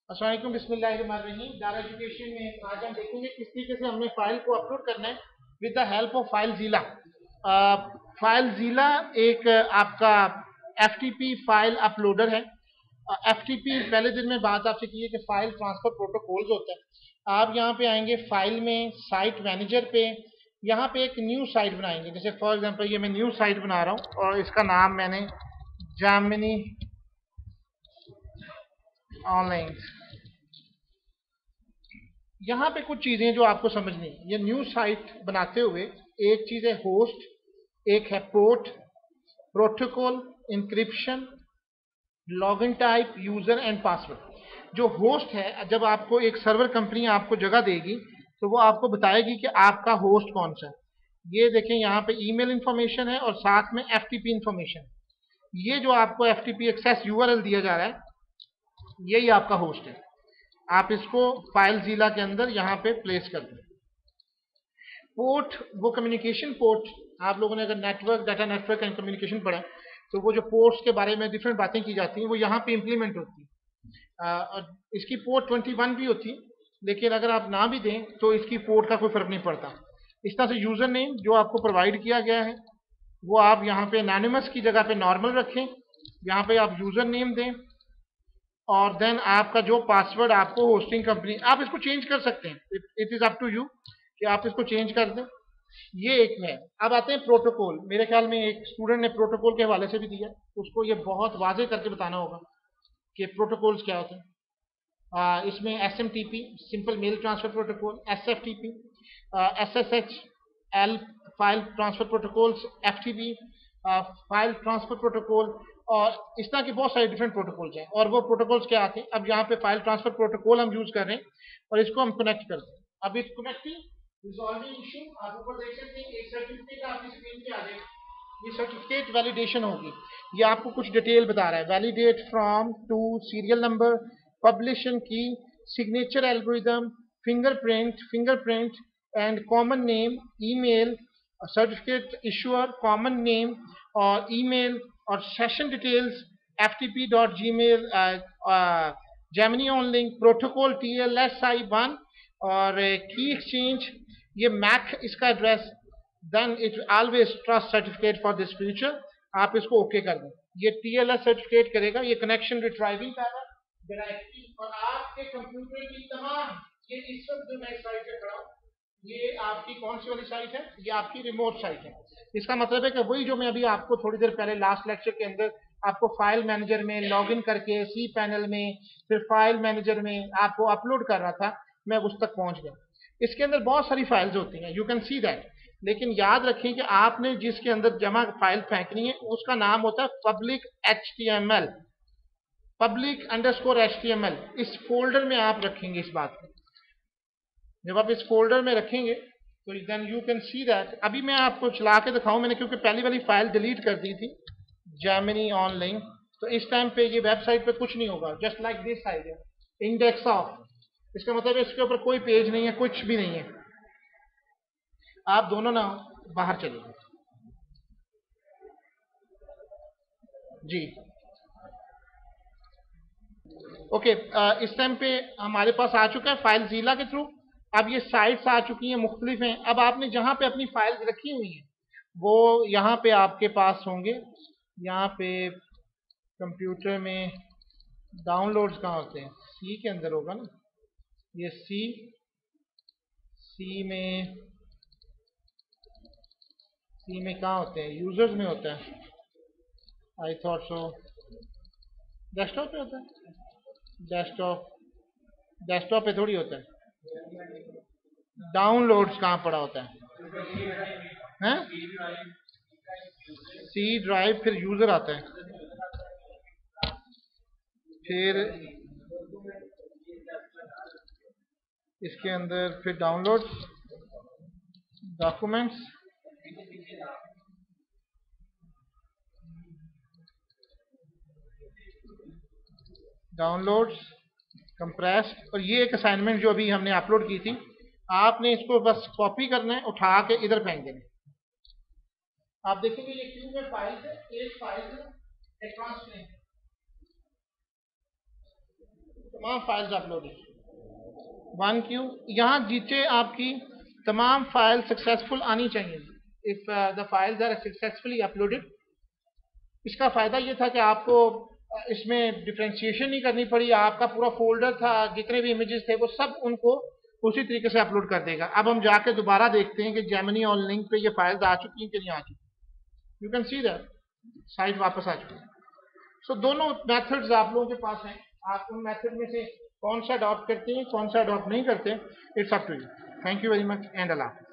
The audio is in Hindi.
अस्सलाम वालेकुम, बिस्मिल्लाहिर्रहमानिर्रहीम। दारा एजुकेशन में आज हम देखेंगे किस तरीके से हमने फाइल को अपलोड करना है with the help of FileZilla. FileZilla एक आपका एफटीपी फाइल अपलोडर है। एफटीपी पहले दिन में बात आपसे की है कि फाइल ट्रांसफर प्रोटोकॉल्स होता है। आप यहाँ पे आएंगे फाइल में, साइट मैनेजर पे, यहाँ पे एक न्यू साइट बनाएंगे। जैसे फॉर एग्जांपल ये मैं न्यू साइट बना रहा हूँ और इसका नाम मैंने जामिनी ऑनलाइन। यहाँ पे कुछ चीजें जो आपको समझनी है। ये न्यू साइट बनाते हुए एक चीज है होस्ट, एक है port, protocol, encryption, login type, user and password. जो होस्ट है, जब आपको एक सर्वर कंपनी आपको जगह देगी तो वो आपको बताएगी कि आपका होस्ट कौन सा है। ये देखें, यहाँ पे ईमेल इंफॉर्मेशन है और साथ में एफटीपी इंफॉर्मेशन। ये जो आपको एफटीपी एक्सेस यूआरएल दिया जा रहा है, यही आपका होस्ट है। आप इसको फाइलज़ीला के अंदर यहाँ पे प्लेस कर दें। पोर्ट, वो कम्युनिकेशन पोर्ट, आप लोगों ने अगर network, data network and communication पढ़ा तो वो जो पोर्ट्स के बारे में डिफरेंट बातें की जाती हैं वो यहाँ पे इंप्लीमेंट होती है। और इसकी पोर्ट 21 भी होती है, लेकिन अगर आप ना भी दें तो इसकी पोर्ट का कोई फर्क नहीं पड़ता। इस तरह से यूजर नेम जो आपको प्रोवाइड किया गया है वो आप यहाँ पे एनोनिमस की जगह पे नॉर्मल रखें। यहाँ पे आप यूजर नेम दें और देन आपका जो पासवर्ड आपको होस्टिंग कंपनी, आप इसको चेंज कर सकते हैं, it is up to you कि आप इसको चेंज कर दें। ये एक है। अब आते हैं प्रोटोकॉल। मेरे ख्याल में एक स्टूडेंट ने प्रोटोकॉल के हवाले से भी दिया, उसको ये बहुत वाजे करके बताना होगा कि प्रोटोकॉल्स क्या होते हैं। इसमें SMTP, simple mail transfer protocol, SFTP, SSH, file transfer protocols, FTP, file transfer protocol, और इस तरह के बहुत सारे डिफरेंट प्रोटोकॉल्स हैं। और वो प्रोटोकॉल्स क्या आते हैं, अब यहाँ पे फाइल ट्रांसफर प्रोटोकॉल हम यूज कर रहे हैं और इसको हम कनेक्ट करते हैं। अब इस कनेक्टिंग रिजॉल्विंग इशू आप ऊपर देख सकते हैं, एक सर्टिफिकेट आपकी स्क्रीन पे आ जाएगा। ये सर्टिफिकेट वैलिडेशन होगी। ये आपको कुछ डिटेल बता रहा है, validate from to serial number, पब्लिशन की, signature algorithm, fingerprint and common name, email, certificate issuer, common name और ईमेल, और session details, ftp.gmail, Gemini on link, protocol TLSI1 और की एक्सचेंज, ये मैक इसका address, then it always trust certificate for this future. आप इसको ओके कर दें। ये TLS सर्टिफिकेट करेगा। ये कनेक्शन रिट्राइविंग पैरा डायरेक्टली, और आपके कंप्यूटर की तमाम, ये इस वक्त जो मैं साइट पे खड़ा हूँ, ये आपकी कौन सी वाली साइट है, ये आपकी रिमोट साइट है। इसका मतलब है कि वही जो मैं अभी आपको थोड़ी देर पहले लास्ट लेक्चर के अंदर आपको फाइल मैनेजर में लॉगिन करके सी पैनल में, फिर फाइल मैनेजर में आपको अपलोड कर रहा था, मैं उस तक पहुंच गया। इसके अंदर बहुत सारी फाइल्स होती हैं, यू कैन सी दैट। लेकिन याद रखें कि आपने जिसके अंदर जमा फाइल फेंकनी है उसका नाम होता है public HTML, public underscore HTML। इस फोल्डर में आप रखेंगे इस बात को। जब आप इस फोल्डर में रखेंगे तो then you can see that. अभी मैं आपको चला के दिखाऊं, मैंने क्योंकि पहली वाली फाइल डिलीट कर दी थी, जेमिनी ऑनलाइन, तो इस टाइम पे ये वेबसाइट पे कुछ नहीं होगा, जस्ट लाइक दिस साइड है, इंडेक्स ऑफ। इसका मतलब है इसके ऊपर कोई पेज नहीं है, कुछ भी नहीं है। आप दोनों ना बाहर चलिए जी। ओके, इस टाइम पे हमारे पास आ चुका है फाइलज़ीला के थ्रू। अब ये साइट्स आ चुकी हैं, मुख्तलिफ हैं। अब आपने जहाँ पे अपनी फाइल्स रखी हुई हैं वो यहाँ पे आपके पास होंगे। यहाँ पे कंप्यूटर में डाउनलोड्स कहाँ होते हैं, सी के अंदर होगा ना। ये सी में कहाँ होते हैं, यूजर्स में होता है। आई थॉट सो डेस्कटॉप पे होता है। डेस्कटॉप, डेस्कटॉप पे थोड़ी होता है। डाउनलोड्स कहाँ पड़ा होता है? सी ड्राइव, फिर यूजर आता है, फिर इसके अंदर फिर डाउनलोड्स, डॉक्यूमेंट्स, डाउनलोड्स, कंप्रेस्ड। और ये एक असाइनमेंट जो अभी हमने अपलोड की थी, आपने इसको बस कॉपी करना है, उठा के इधर फेंक देना। आप देखेंगे ये क्यू में फाइल है, एक फाइल है एडवांस में। तमाम फाइल्स अपलोडेड। 1Q यहाँ नीचे आपकी तमाम फाइल सक्सेसफुल आनी चाहिए। If the files are successfully uploaded, इसका फायदा ये था कि आपको इसमें डिफ्रेंशिएशन नहीं करनी पड़ी, आपका पूरा फोल्डर था, जितने भी इमेजेस थे वो सब उनको उसी तरीके से अपलोड कर देगा। अब हम जाके दोबारा देखते हैं कि जेमिनी और लिंक पे ये फाइल्स आ चुकी हैं कि नहीं आ चुकी। You can see that site वापस आ चुकी है। सो दोनों मेथड्स आप लोगों के पास हैं, आप उन मेथड में से कौन सा अडॉप्ट करते हैं, कौन सा अडॉप्ट नहीं करते, it's up to you. Thank you very much and Allah.